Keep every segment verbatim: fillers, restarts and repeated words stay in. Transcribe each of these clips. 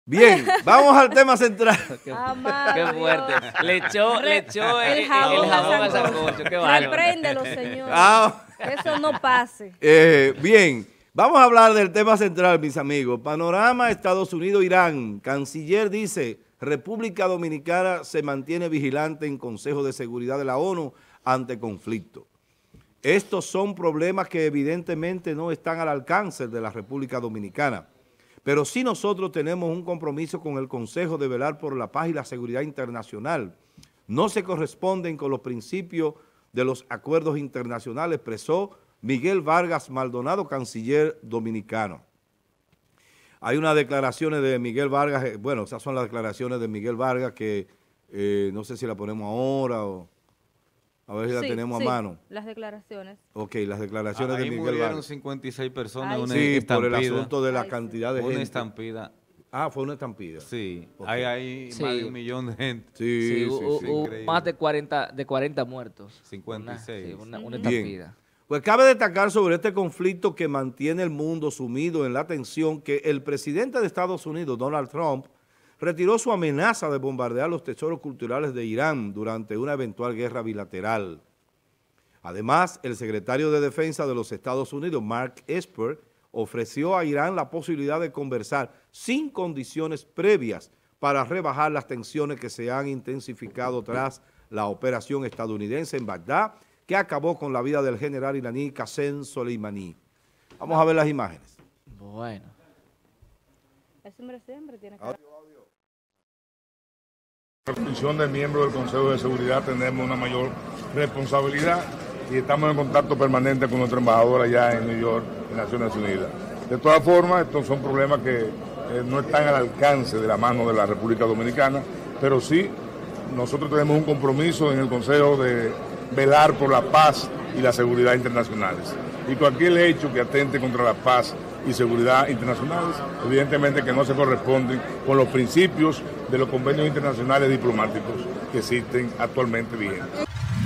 Bien, vamos al tema central. Qué, qué fuerte. Le echó, le echó el, el jabón, el jabón al al sancocho. sancocho. Qué bárbaro. Repréndelo, señor. Ah, Que eso no pase. eh, bien, vamos a hablar del tema central, mis amigos. Panorama Estados Unidos-Irán. Canciller dice, República Dominicana se mantiene vigilante en Consejo de Seguridad de la ONU ante conflicto. Estos son problemas que evidentemente no están al alcance de la República Dominicana. Pero sí nosotros tenemos un compromiso con el Consejo de velar por la paz y la seguridad internacional. No se corresponden con los principios de los acuerdos internacionales, expresó Miguel Vargas Maldonado, canciller dominicano. Hay unas declaraciones de Miguel Vargas, eh, bueno, esas son las declaraciones de Miguel Vargas que eh, no sé si la ponemos ahora o a ver si la Sí, tenemos sí, a mano. las declaraciones. Ok, las declaraciones Ahí de Miguel murieron Vargas. cincuenta y seis personas, Ay, una Sí, por estampida. el asunto de la Ay, sí. cantidad de Una gente. estampida. Ah, fue una estampida. Sí, Ok. hay, hay Sí. más de un millón de gente. Sí, Sí, sí, hubo, sí. hubo increíble. más de cuarenta, de cuarenta muertos. cincuenta y seis. Una, sí, una, una Bien. estampida. Pues cabe destacar sobre este conflicto que mantiene el mundo sumido en la tensión que el presidente de Estados Unidos, Donald Trump, retiró su amenaza de bombardear los tesoros culturales de Irán durante una eventual guerra bilateral. Además, el secretario de Defensa de los Estados Unidos, Mark Esper, ofreció a Irán la posibilidad de conversar sin condiciones previas para rebajar las tensiones que se han intensificado tras la operación estadounidense en Bagdad, que acabó con la vida del general iraní Qasem Soleimani. Vamos a ver las imágenes. Bueno. Ese hombre siempre tiene que... En función de miembros del Consejo de Seguridad tenemos una mayor responsabilidad y estamos en contacto permanente con nuestro embajador allá en New York, en Naciones Unidas. De todas formas, estos son problemas que eh, no están al alcance de la mano de la República Dominicana, pero sí nosotros tenemos un compromiso en el Consejo de velar por la paz y la seguridad internacionales. Y cualquier hecho que atente contra la paz y seguridad internacionales, evidentemente que no se corresponden con los principios de los convenios internacionales diplomáticos que existen actualmente vigentes.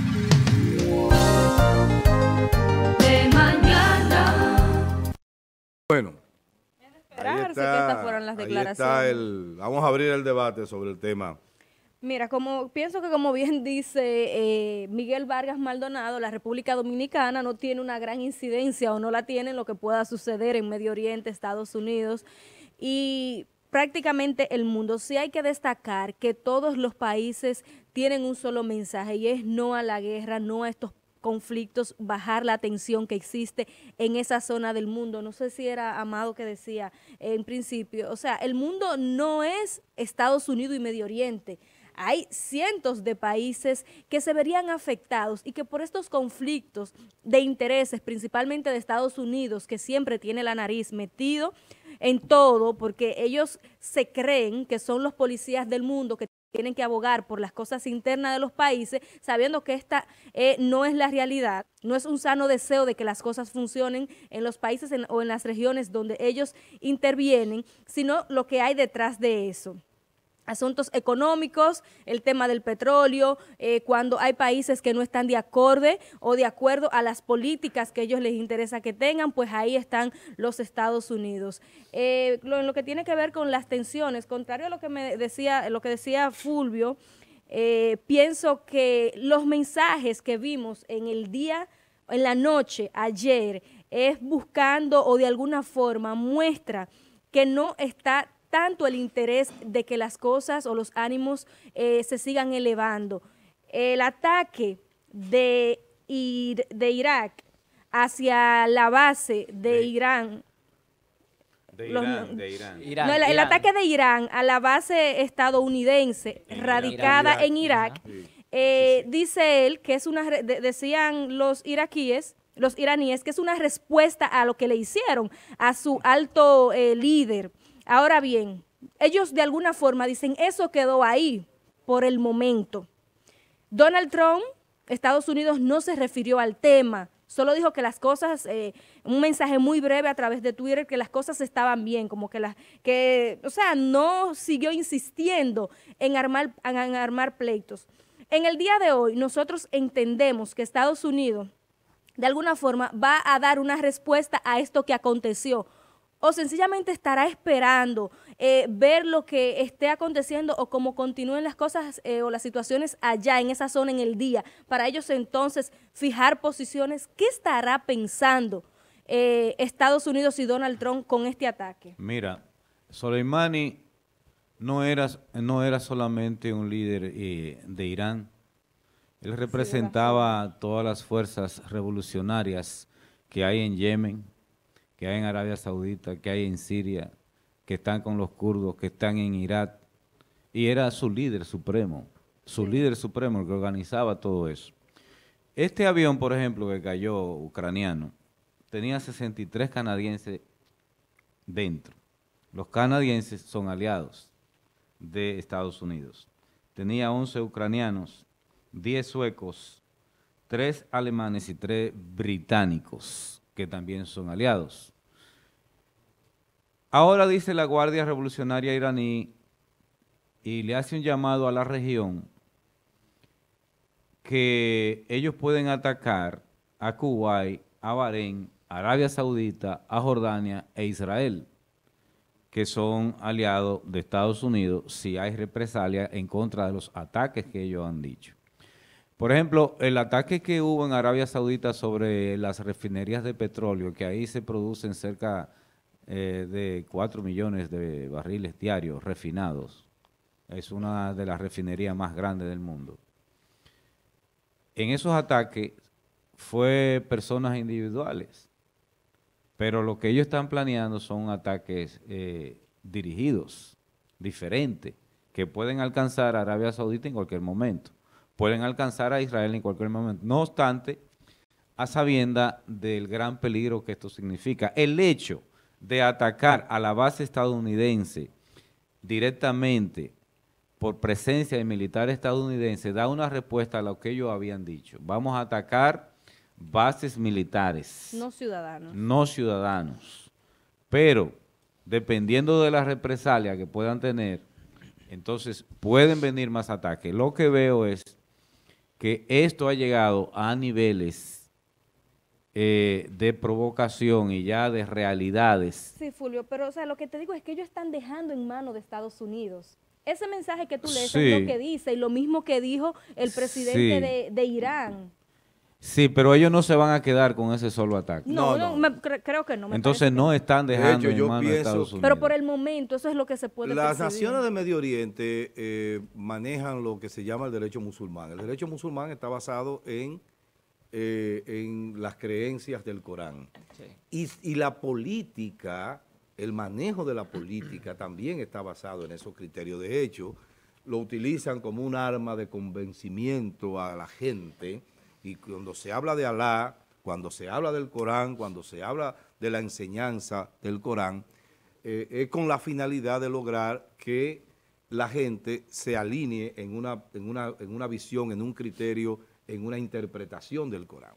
De mañana. Bueno, ahí Esperarse que está, estas fueran las ahí declaraciones. está el, vamos a abrir el debate sobre el tema. Mira, como pienso que como bien dice eh, Miguel Vargas Maldonado, la República Dominicana no tiene una gran incidencia o no la tiene en lo que pueda suceder en Medio Oriente, Estados Unidos y prácticamente el mundo. Sí hay que destacar que todos los países tienen un solo mensaje y es no a la guerra, no a estos conflictos, bajar la tensión que existe en esa zona del mundo. No sé si era Amado que decía en principio, o sea, el mundo no es Estados Unidos y Medio Oriente. Hay cientos de países que se verían afectados y que por estos conflictos de intereses, principalmente de Estados Unidos, que siempre tiene la nariz metido en todo, porque ellos se creen que son los policías del mundo, que tienen que abogar por las cosas internas de los países, sabiendo que esta eh, no es la realidad, no es un sano deseo de que las cosas funcionen en los países en, o en las regiones donde ellos intervienen, sino lo que hay detrás de eso. Asuntos económicos, el tema del petróleo, eh, cuando hay países que no están de acorde o de acuerdo a las políticas que a ellos les interesa que tengan, pues ahí están los Estados Unidos. Eh, lo, en lo que tiene que ver con las tensiones, contrario a lo que me decía, lo que decía Fulvio, eh, pienso que los mensajes que vimos en el día, en la noche, ayer, es buscando o de alguna forma muestra que no está tanto el interés de que las cosas o los ánimos eh, se sigan elevando. El ataque de, Ir de Irak hacia la base de, de Irán, De los, Irán, de Irán. Irán, no, el, el Irán. ataque de Irán a la base estadounidense En radicada Irak. en Irak, Sí. eh, dice él que es una, re- de- decían los iraquíes, los iraníes, que es una respuesta a lo que le hicieron a su alto eh, líder. Ahora bien, ellos de alguna forma dicen, eso quedó ahí por el momento. Donald Trump, Estados Unidos, no se refirió al tema, solo dijo que las cosas, eh, un mensaje muy breve a través de Twitter, que las cosas estaban bien, como que las, que, o sea, no siguió insistiendo en armar, en armar pleitos. En el día de hoy, nosotros entendemos que Estados Unidos, de alguna forma, va a dar una respuesta a esto que aconteció, o sencillamente estará esperando eh, ver lo que esté aconteciendo o cómo continúen las cosas eh, o las situaciones allá en esa zona en el día, para ellos entonces fijar posiciones. ¿Qué estará pensando eh, Estados Unidos y Donald Trump con este ataque? Mira, Soleimani no era, no era solamente un líder eh, de Irán. Él representaba todas las fuerzas revolucionarias que hay en Yemen, que hay en Arabia Saudita, que hay en Siria, que están con los kurdos, que están en Irak, y era su líder supremo, su sí. líder supremo el que organizaba todo eso. Este avión, por ejemplo, que cayó ucraniano, tenía sesenta y tres canadienses dentro. Los canadienses son aliados de Estados Unidos. Tenía once ucranianos, diez suecos, tres alemanes y tres británicos, que también son aliados. Ahora dice la Guardia Revolucionaria iraní y le hace un llamado a la región que ellos pueden atacar a Kuwait, a Bahrein, a Arabia Saudita, a Jordania e Israel, que son aliados de Estados Unidos si hay represalia en contra de los ataques que ellos han dicho. Por ejemplo, el ataque que hubo en Arabia Saudita sobre las refinerías de petróleo, que ahí se producen cerca eh, de cuatro millones de barriles diarios refinados. Es una de las refinerías más grandes del mundo. En esos ataques fue personas individuales, pero lo que ellos están planeando son ataques eh, dirigidos, diferentes, que pueden alcanzar a Arabia Saudita en cualquier momento. Pueden alcanzar a Israel en cualquier momento. No obstante, a sabienda del gran peligro que esto significa. El hecho de atacar a la base estadounidense directamente por presencia de militares estadounidenses da una respuesta a lo que ellos habían dicho. Vamos a atacar bases militares. No ciudadanos. No ciudadanos. Pero, dependiendo de la represalia que puedan tener, entonces pueden venir más ataques. Lo que veo es que esto ha llegado a niveles eh, de provocación y ya de realidades. Sí, Fulvio, pero o sea, lo que te digo es que ellos están dejando en manos de Estados Unidos. Ese mensaje que tú lees sí. es lo que dice y lo mismo que dijo el presidente sí. de, de Irán. Sí, pero ellos no se van a quedar con ese solo ataque. No, no, no. Me, cre creo que no. Me Entonces no que están dejando de hecho, en manos de Estados Unidos. Pero por el momento eso es lo que se puede Las percibir. naciones de Medio Oriente eh, manejan lo que se llama el derecho musulmán. El derecho musulmán está basado en, eh, en las creencias del Corán. Sí. Y, y la política, el manejo de la política también está basado en esos criterios. De hecho, lo utilizan como un arma de convencimiento a la gente. Y cuando se habla de Alá, cuando se habla del Corán, cuando se habla de la enseñanza del Corán, eh, es con la finalidad de lograr que la gente se alinee en una, en una, en una visión, en un criterio, en una interpretación del Corán.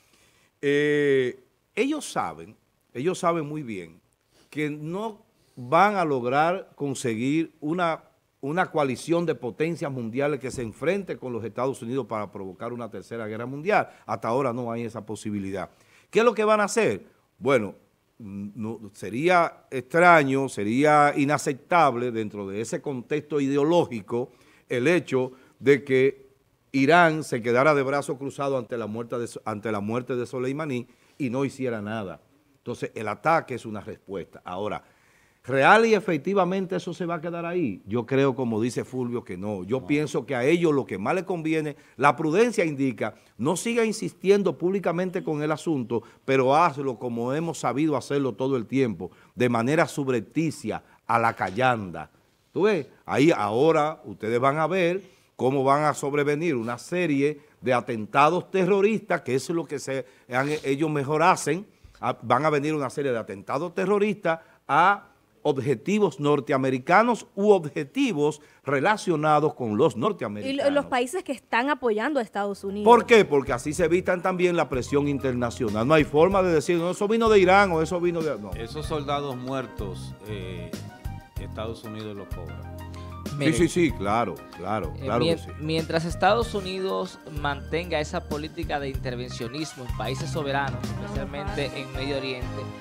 Eh, ellos saben, ellos saben muy bien que no van a lograr conseguir una una coalición de potencias mundiales que se enfrente con los Estados Unidos para provocar una tercera guerra mundial. Hasta ahora no hay esa posibilidad. ¿Qué es lo que van a hacer? Bueno, no, sería extraño, sería inaceptable dentro de ese contexto ideológico el hecho de que Irán se quedara de brazos cruzados ante la muerte de, ante la muerte de Soleimani y no hiciera nada. Entonces, el ataque es una respuesta. Ahora, ¿real y efectivamente eso se va a quedar ahí? Yo creo, como dice Fulvio, que no. Yo no. pienso que a ellos lo que más les conviene, la prudencia indica, no siga insistiendo públicamente con el asunto, pero hazlo como hemos sabido hacerlo todo el tiempo, de manera subrepticia, a la callanda. ¿Tú ves? Ahí ahora ustedes van a ver cómo van a sobrevenir una serie de atentados terroristas, que eso es lo que se, ellos mejor hacen, a, van a venir una serie de atentados terroristas a objetivos norteamericanos u objetivos relacionados con los norteamericanos. Y los países que están apoyando a Estados Unidos. ¿Por qué? Porque así se evitan también la presión internacional. No hay forma de decir, no, eso vino de Irán o eso vino de... No. Esos soldados muertos, eh, Estados Unidos los cobra. Sí, sí, sí, claro, claro, claro eh, que sí. Mientras Estados Unidos mantenga esa política de intervencionismo en países soberanos, especialmente en Medio Oriente,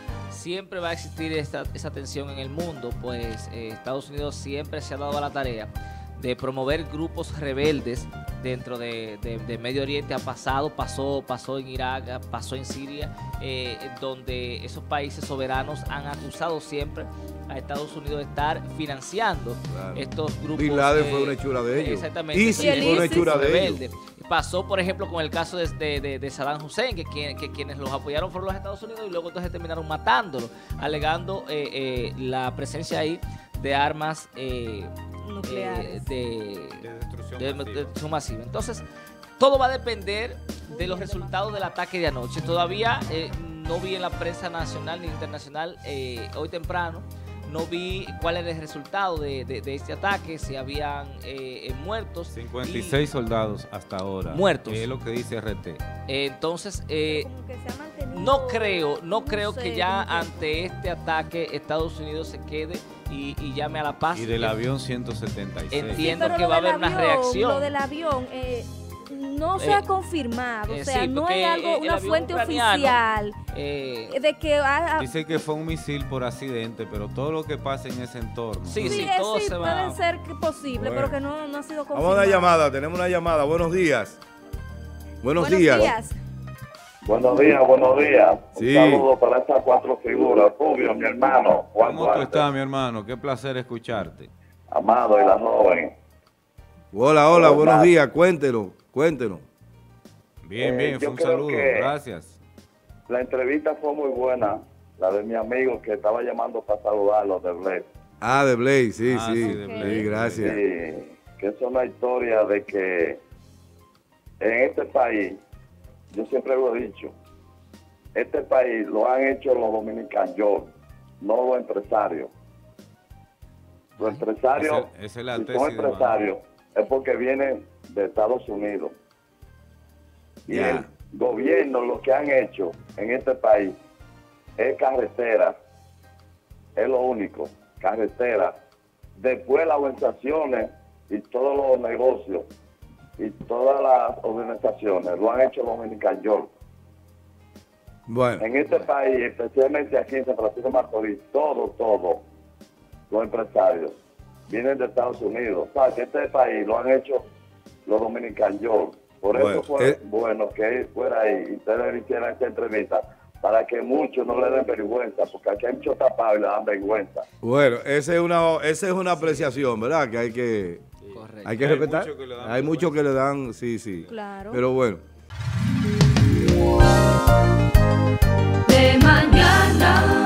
siempre va a existir esta, esa tensión en el mundo, pues eh, Estados Unidos siempre se ha dado a la tarea de promover grupos rebeldes dentro de, de, de Medio Oriente. Ha pasado, pasó, pasó en Irak, pasó en Siria, eh, donde esos países soberanos han acusado siempre a Estados Unidos de estar financiando Claro. estos grupos. Bin Laden eh, fue una hechura de ellos. Exactamente. ISIS fue una grupos hechura de rebeldes. ellos. Pasó, por ejemplo, con el caso de, de, de, de Saddam Hussein, que, quien, que quienes los apoyaron fueron los Estados Unidos y luego entonces terminaron matándolo, alegando eh, eh, la presencia ahí de armas eh, Nucleares. eh, de, De destrucción de- masiva. de destrucción masiva. Entonces, todo va a depender de los resultados del ataque de anoche. Todavía eh, no vi en la prensa nacional ni internacional eh, hoy temprano. No vi cuál era el resultado de, de, de este ataque, si habían eh, eh, muertos. cincuenta y seis soldados hasta ahora. Muertos. Es lo que dice R T. Eh, entonces, eh, Como que se ha mantenido, no creo, no creo sé, que ya como que- ante este ataque Estados Unidos se quede y, y llame a la paz. Y del Eh, avión ciento setenta y seis. Entiendo. Sí, pero que lo va a del haber una avión, reacción. Lo del avión eh, no se Eh, ha confirmado, eh, o sea, sí, no porque hay algo, el una avión fuente ucraniano, oficial eh, de que ha, ha- Dice que fue un misil por accidente, pero todo lo que pasa en ese entorno. Sí, sí, sí, eh, todo sí, se va- puede ser que posible, Bueno. pero que no, no ha sido confirmado. Vamos a una llamada, tenemos una llamada. Buenos días. Buenos, Buenos días. días. Buenos días, buenos días. Sí. Un saludo para estas cuatro figuras. Rubio, mi hermano. Juan ¿Cómo tú Duarte, estás, mi hermano? Qué placer escucharte. Amado y la joven. Hola, hola, Hola. buenos días. Cuéntenos, cuéntenos. Bien, Eh, bien, yo fue un creo saludo. que- Gracias. La entrevista fue muy buena. La de mi amigo que estaba llamando para saludarlo de Bled. Ah, de Blaze, sí, Ah, sí. sí, de Blaze. Sí, gracias. Sí, que es una historia de que en este país, yo siempre lo he dicho, este país lo han hecho los dominicanos, no los empresarios. Los empresarios, Ese- esa es la si tesis son de empresarios, es porque vienen de Estados Unidos. Y Ya. el gobierno lo que han hecho en este país es carretera, es lo único, carretera. Después las organizaciones y todos los negocios y todas las organizaciones lo han hecho los dominicanos. Bueno, En este país, especialmente aquí en San Francisco de Macorís, todo, todo, los empresarios vienen de Estados Unidos. O sea, que este país lo han hecho los dominicanos. Por Bueno, eso fue eh. bueno que él fuera ahí y ustedes hicieran esta entrevista, para que muchos no le den vergüenza, porque aquí hay muchos tapados y le dan vergüenza. bueno, esa es una, esa es una apreciación, ¿verdad? Que hay que, correcto. hay que Hay respetar. muchos que le dan Hay muchos que le dan, sí, sí. Claro. Pero bueno. De mañana.